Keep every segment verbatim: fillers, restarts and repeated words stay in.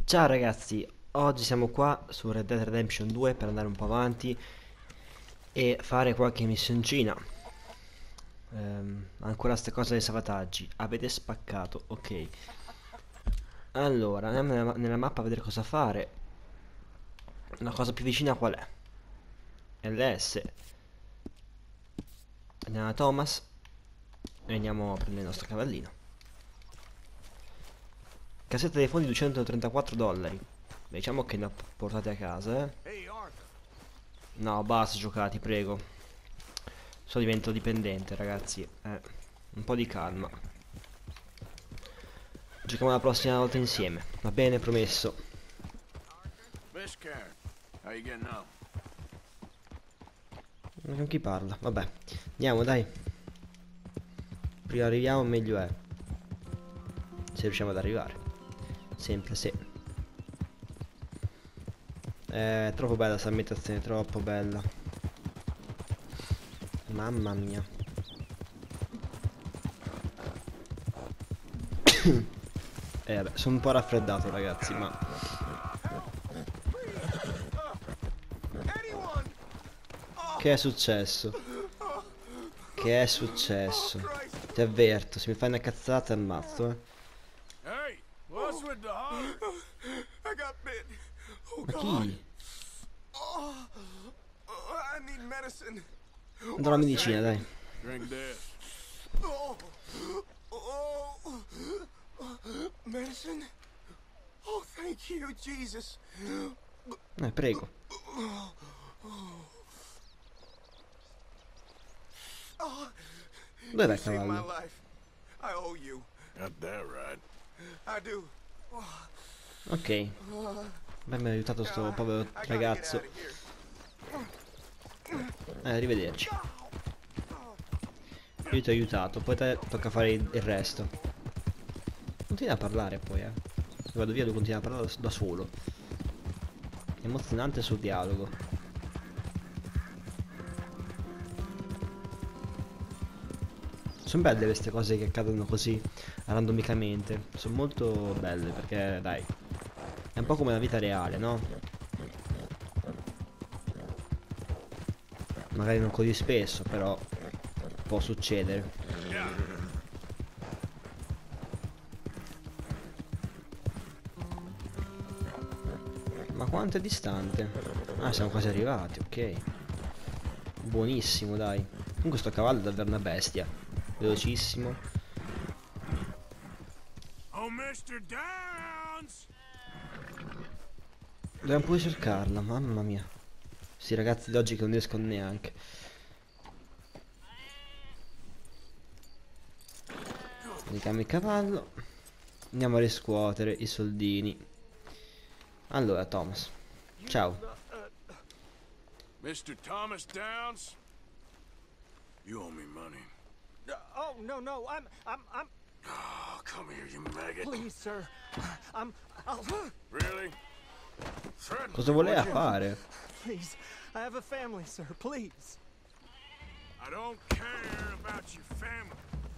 Ciao ragazzi, oggi siamo qua su Red Dead Redemption due per andare un po' avanti e fare qualche missioncina. Ehm, ancora ste cose dei salvataggi. Avete spaccato, ok. Allora, andiamo nella, nella mappa a vedere cosa fare. La cosa più vicina qual è? L S. Andiamo da Thomas e andiamo a prendere il nostro cavallino. Cassetta dei fondi duecentotrentaquattro dollari. Diciamo che ne ho portate a casa, eh. No, basta giocati, prego. So divento dipendente, ragazzi. Eh, un po' di calma. Giochiamo la prossima volta insieme. Va bene, promesso. Ma con chi parla? Vabbè. Andiamo, dai. Prima arriviamo, meglio è. Se riusciamo ad arrivare. Sempre se. È troppo bella questa ambientazione, troppo bella. Mamma mia. Eh vabbè, sono un po' raffreddato ragazzi, ma che è successo? Che è successo? Ti avverto, se mi fai una cazzata ammazzo, eh. Hey, what's with the heart? I got bit. Oh Ma God. chi? Oh, oh, I need medicine. Andrò alla medicina, dai. Drink this. Oh, oh, medicine. Oh, thank you, Jesus. Eh, prego. Oh, Dov'è you il saved my cavallo? life. I owe you. Got that right. I do. Ok. Beh, mi ha aiutato sto povero I gotta get ragazzo. out of here. Eh, arrivederci. Io ti ho aiutato, poi te tocca fare il il resto. Continua a parlare poi, eh. Se vado via lui continua a parlare da, da solo. Emozionante sul dialogo. Sono belle queste cose che accadono così randomicamente. Sono molto belle perché, dai, è un po' come la vita reale, no? Magari non così spesso, però può succedere. Ma quanto è distante? Ah, siamo quasi arrivati, ok. Buonissimo, dai. Comunque sto cavallo è davvero una bestia. Velocissimo. Oh, mister Downs. Dobbiamo pure cercarla, mamma mia. Sti ragazzi di oggi che non riescono neanche. Carichiamo il cavallo. Andiamo a riscuotere i soldini. Allora, Thomas. Ciao. mister Thomas Downs, you owe me money. Uh, oh no no I'm I'm I'm Oh, come here, you maggot. please sir I'm I'll Really? Threaten Cosa me, voleva would you? fare? please I have a family sir please I don't care about your family.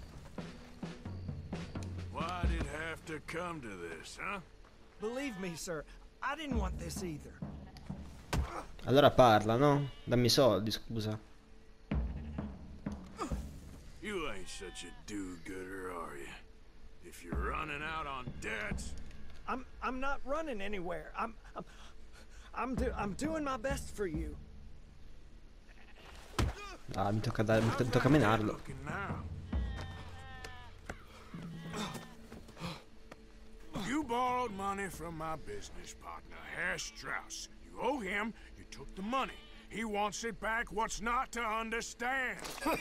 Why did it have to come to this, huh? believe me sir I didn't want this either. Allora parla, no? Dammi i soldi, scusa. You ain't such a do-gooder, are you? If you're running out on debts, I'm I'm not running anywhere. I'm I'm I'm, do, I'm doing my best for you. Ah, mi tocca dare, mi to- tocca menarlo. looking now. You borrowed money from my business partner, Herr Strauss. You owe him, you took the money. He wants it back. What's not to understand?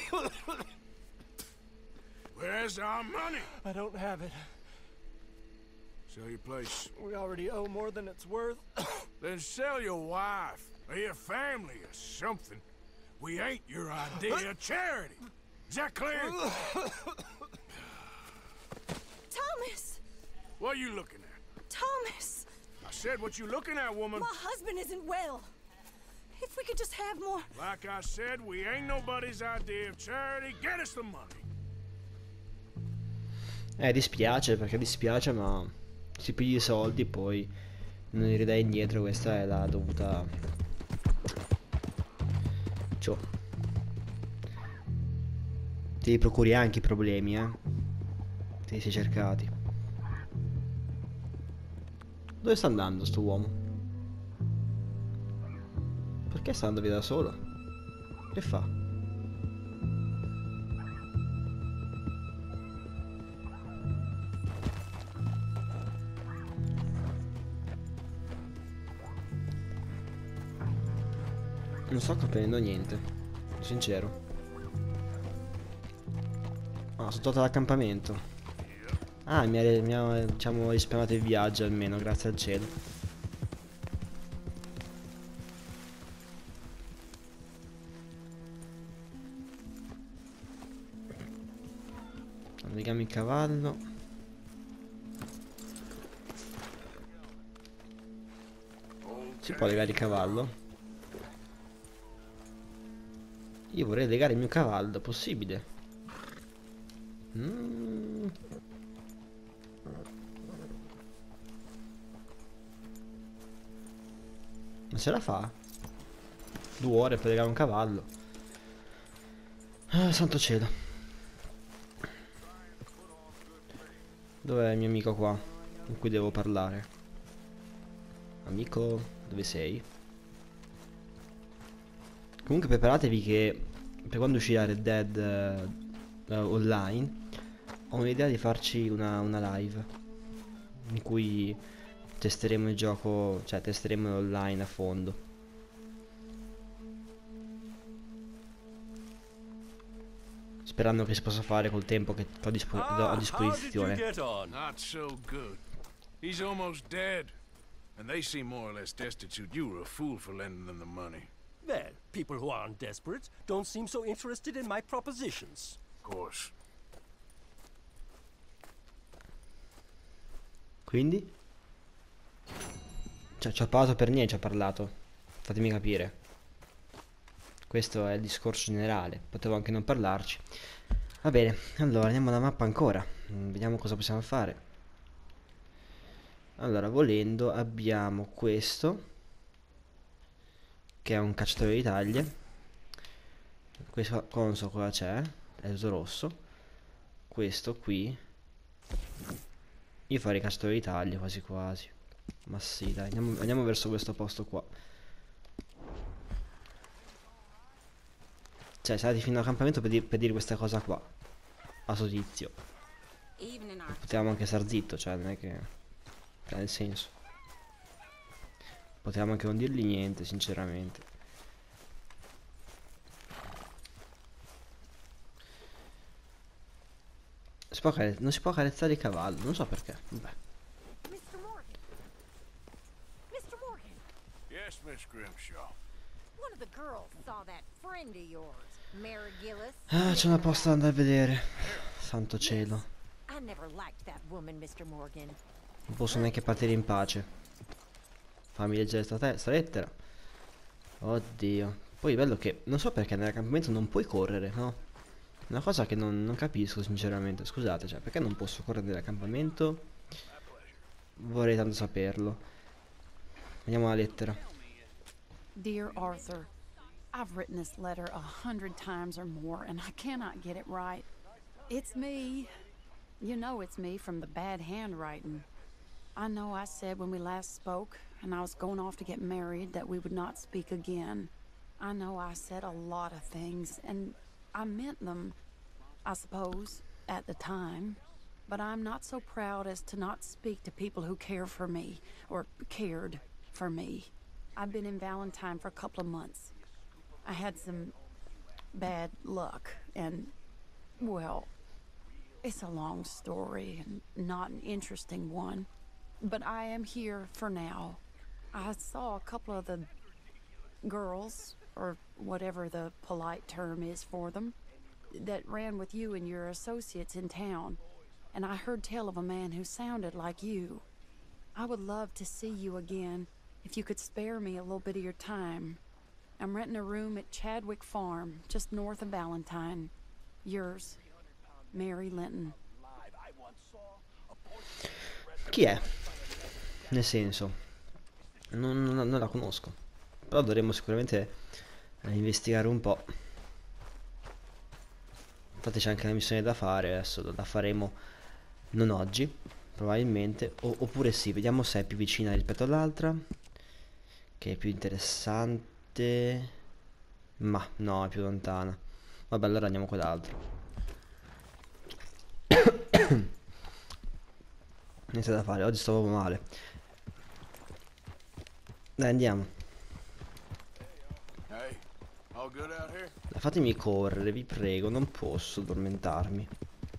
Where's our money? I don't have it. Sell your place. We already owe more than it's worth. Then sell your wife, or your family, or something. We ain't your idea of charity. Is that clear? Thomas! What are you looking at? Thomas! I said what you looking at, woman. My husband isn't well. If we could just have more... Like I said, we ain't nobody's idea of charity. Get us the money. Eh, dispiace, perché dispiace, ma si pigli i soldi, poi non li ridai indietro, questa è la dovuta. Ciò. Ti procuri anche i problemi, eh. Te li sei cercati. Dove sta andando sto uomo? Perché sta andando via da solo? Che fa? Non sto capendo niente, sincero. Ah, sono tornato all'accampamento. Ah, mi ha, mi ha, diciamo, risparmiato il viaggio almeno, grazie al cielo. Leghiamo il cavallo. Si può legare il cavallo? Io vorrei legare il mio cavallo, possibile? Mm. Ma se la fa? Due ore per legare un cavallo. Ah, santo cielo. Dov'è il mio amico qua? Con cui devo parlare? Amico, dove sei? Comunque preparatevi che per quando uscirà Red Dead uh, Online ho un'idea di farci una, una live in cui testeremo il gioco, cioè testeremo online a fondo. Sperando che si possa fare col tempo che ho, dispo a disposizione. Not so good. He's almost dead. And they seem more or less destitute. You were a fool for lending them the money. Well, people who aren't desperate don't seem so interested in my propositions. Of course. Quindi? Cioè, ci ha parlato per niente, ci ha parlato. Fatemi capire. Questo è il discorso generale. Potevo anche non parlarci. Va bene, allora andiamo alla mappa ancora. Vediamo cosa possiamo fare. Allora, volendo, abbiamo questo, che è un cacciatore di taglie. Questo conso cosa c'è? È uso rosso. Questo qui. Io farei cacciatore di taglie quasi quasi. Ma sì, dai, andiamo, andiamo verso questo posto qua. Cioè, siamo andati fino all'accampamento per, di per dire questa cosa qua a sto tizio. Potevamo anche star zitto, cioè non è che... Cioè, nel senso, potevamo anche non dirgli niente, sinceramente. Si può non si può carezzare il cavallo, non so perché. Vabbè. mister Morgan. mister Morgan. Yes, Miss Grimshaw. One of the girls saw that friend of yours, Mary Gillis. Ah, c'è una posta da andare a vedere. Santo cielo. I never liked that woman, mister Morgan. Non posso neanche partire in pace. Fammi leggere sta, sta lettera. Oddio. Poi bello che non so perché nell'accampamento non puoi correre, no? Una cosa che non, non capisco sinceramente. Scusate, cioè, perché non posso correre nell'accampamento? Vorrei tanto saperlo. Vediamo la lettera. Dear Arthur, I've written this letter a hundred times or more, and I cannot get it right. It's me. You know it's me from the bad handwriting. I know I said when we last spoke, and I was going off to get married, that we would not speak again. I know I said a lot of things, and I meant them, I suppose, at the time. But I'm not so proud as to not speak to people who care for me, or cared for me. I've been in Valentine for a couple of months. I had some bad luck, and, well, it's a long story and not an interesting one. But I am here for now. I saw a couple of the girls, or whatever the polite term is for them, that ran with you and your associates in town. And I heard tell of a man who sounded like you. I would love to see you again, if you could spare me a little bit of your time. I'm renting a room at Chadwick Farm, just north of Valentine. Yours, Mary Linton. Chi è? Nel senso, Non, non- non la conosco. Però dovremmo sicuramente eh, investigare un po'. Infatti c'è anche una missione da fare, adesso la faremo non oggi, probabilmente, o- oppure sì, vediamo se è più vicina rispetto all'altra, che è più interessante, ma no, è più lontana. Vabbè, allora andiamo a quell'altro. Niente da fare, oggi sto proprio male. Dai, andiamo. Hey, all good out here? Fatemi correre, vi prego, non posso addormentarmi.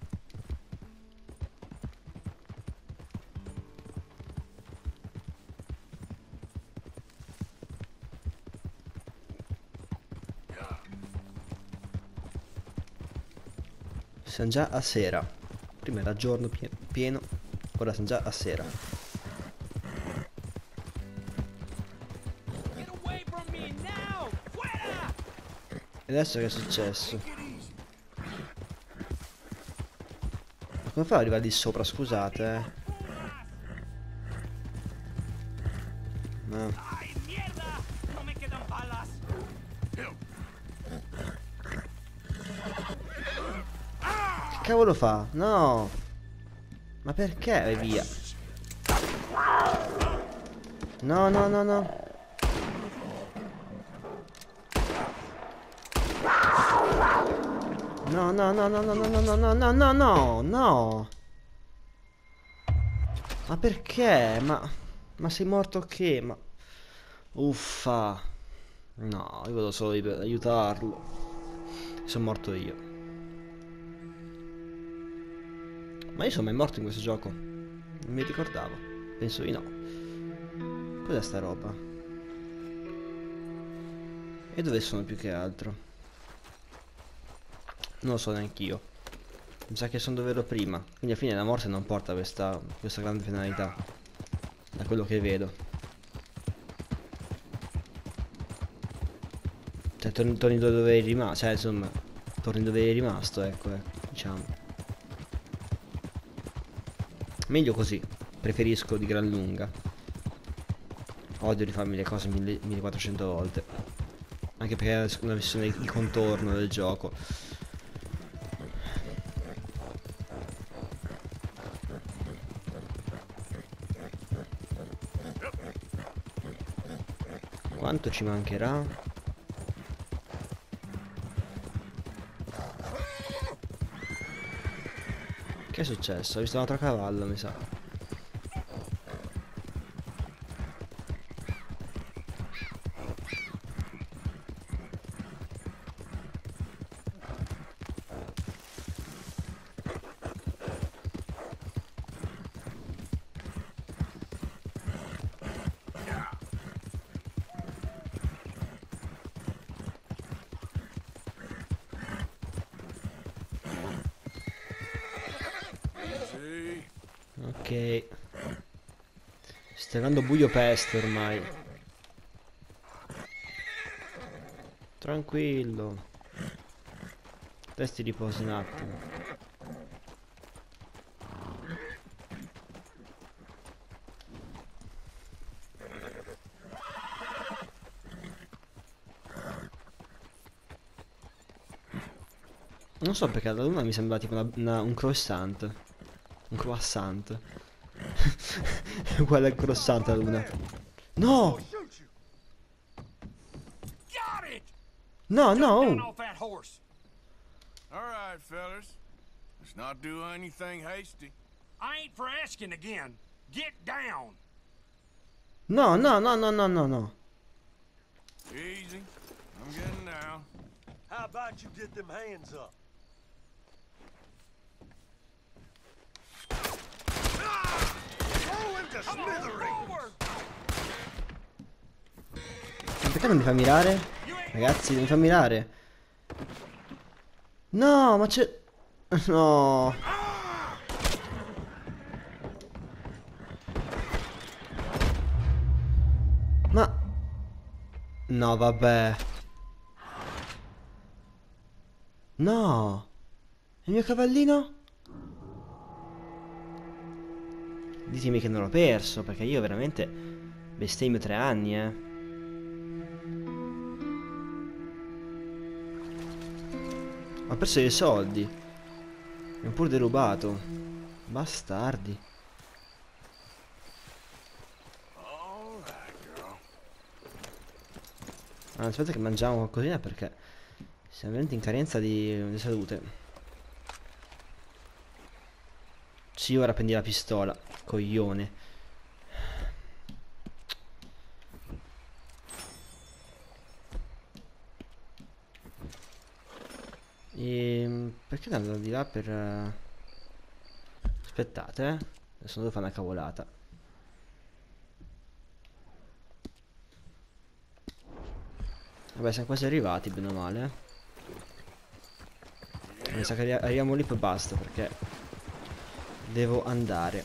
Siamo già a sera. Prima era giorno pie- pieno, ora siamo già a sera. E adesso che è successo? Ma come fa ad arrivare lì sopra, scusate, eh? No. Che cavolo fa? No! Ma perché? E via. No, no, no, no. No, no, no, no, no, no, no, no, no, no, no, no. Ma perché? Ma... Ma sei morto che? Ma... Uffa. No, io volevo solo aiut- aiutarlo. Sono morto io. Ma io sono mai morto in questo gioco? Non mi ricordavo. Penso di no. Cos'è sta roba? E dove sono più che altro? Non lo so neanch'io. Mi sa che sono dove ero prima. Quindi alla fine la morte non porta questa, questa grande penalità. Da quello che vedo. Cioè torni, torni dove eri rimasto. Cioè insomma, torni dove eri rimasto, ecco, ecco, diciamo. Meglio così. Preferisco di gran lunga. Odio rifarmi le cose mille, millequattrocento volte. Anche perché è una versione di contorno del gioco. Quanto ci mancherà? Che è successo? Ho visto un altro cavallo, mi sa. Ok. Sta arrivando buio peste ormai. Tranquillo. Testi riposi un attimo. Non so perché la luna mi sembra tipo una- una- un croissant. Un croissant. È uguale al croissant la luna. No! No, no! All right, fellas. Let's not do anything hasty. I ain't for asking again. Get down. No, no, no, no, no, no, no. Easy. I'm getting down. How about you get them hands up? Throw him to smithereens! Ma perché non mi fa mirare? Ragazzi, non mi fa mirare. No, ma c'è... No. Ma... No, vabbè. No. Il mio cavallino? Ditemi che non l'ho perso, perché io veramente Bestemmio tre anni, eh. Ha perso dei soldi. Mi ha pure derubato. Bastardi. Ah, aspetta che mangiamo qualcosina perché siamo veramente in carenza di, di salute. Sì, ora prendi la pistola, coglione. E perché andando di là per... uh, aspettate, eh. Adesso devo fare una cavolata. Vabbè, siamo quasi arrivati, bene o male. eh. Mi sa che arri- arriviamo lì poi basta, perché devo andare.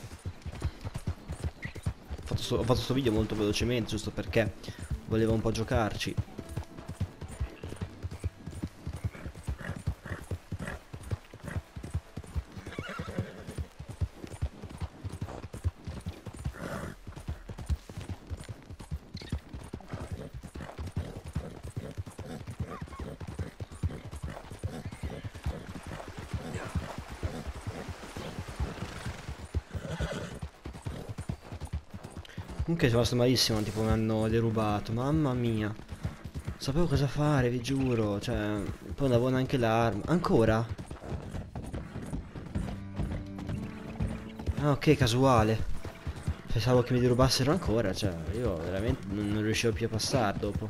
Ho fatto sto, ho fatto sto video molto velocemente, giusto perché volevo un po' giocarci. Comunque sono rimasto malissimo, tipo mi hanno derubato, mamma mia. Non sapevo cosa fare, vi giuro, cioè, poi non avevo neanche l'arma. Ancora? Ah, ok, casuale. Pensavo che mi derubassero ancora, cioè, io veramente non, non riuscivo più a passare dopo.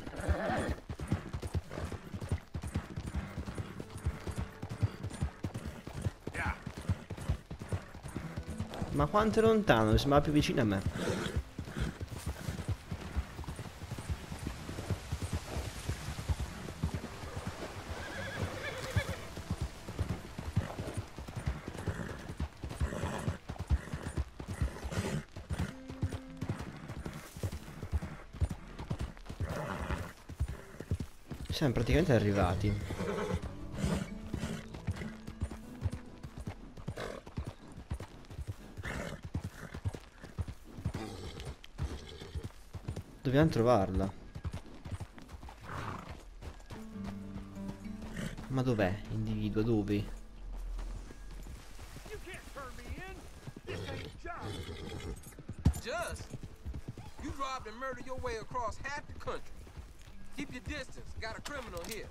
Ma quanto è lontano? Mi sembrava più vicino a me. Siamo praticamente arrivati. Dobbiamo trovarla. Ma dov'è? Individuo, dove? You can't turn me in. This ain't just. Just? You robbed and murdered your way across half the country. Keep your distance. Got a criminal here.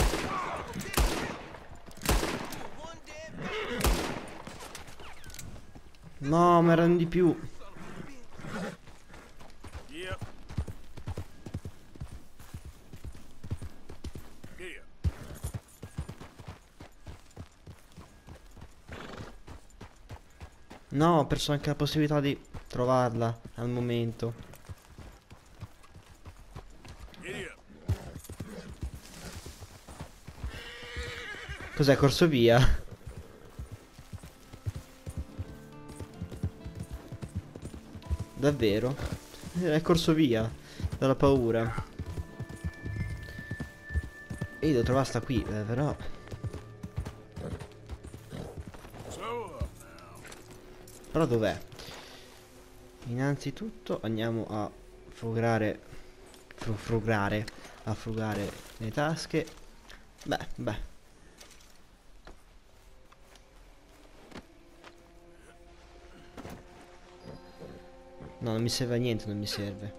One dead man. No, ma erano di più. Yep. Here. No, ho perso anche la possibilità di trovarla al momento. Idiot. Cos'è, corso via? Davvero? È corso via dalla paura. E io devo trovare sta qui, eh, però. So up now. Però dov'è? Innanzitutto andiamo a frugare. Fru frugare. A frugare le tasche. Beh, beh. No, non mi serve a niente, non mi serve.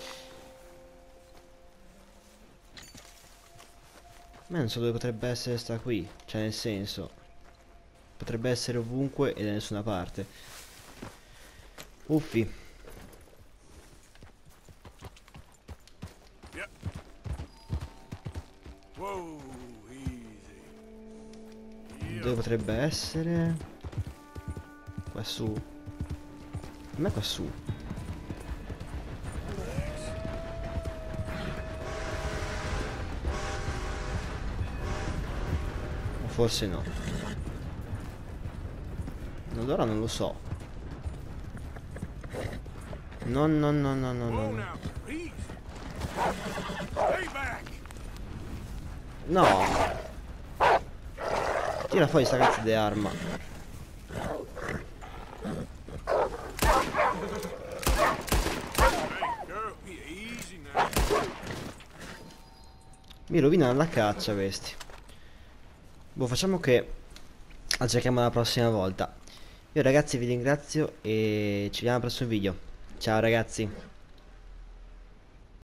Ma non so dove potrebbe essere sta qui. Cioè, nel senso, potrebbe essere ovunque e da nessuna parte. Uffi. Yep. Whoa, easy. Dove Yep. potrebbe essere? Qua su. Ma è qua su. O forse no. Allora non lo so. No, no, no, no, no, Whoa no. now, easy. Stay back. No. Tira fuori sta cazzo di arma. Hey, girl, Mi rovinano la caccia questi. Boh, facciamo che azzecchiamo la prossima volta. Io ragazzi vi ringrazio e ci vediamo al prossimo video. Ciao ragazzi.